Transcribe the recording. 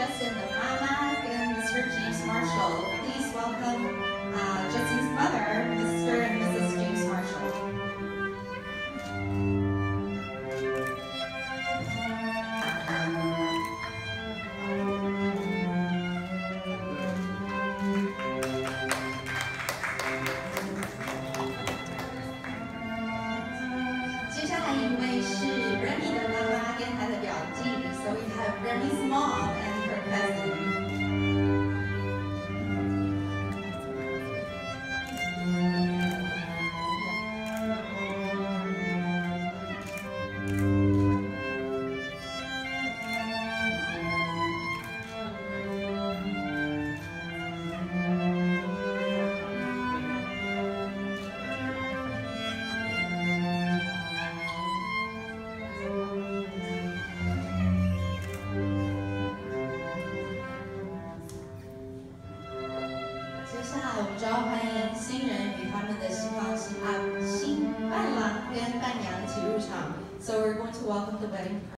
Justin 的妈妈跟 Mr. James Marshall. Please welcome Justin's mother, Mr. and Mrs. James Marshall. 接下来一位是 Remy 的妈妈跟她的表弟 ，so we have Remy's mom and her cousin. 接下来我们就要欢迎新人与他们的新伴郎跟伴娘一起入场。So we're going to welcome the wedding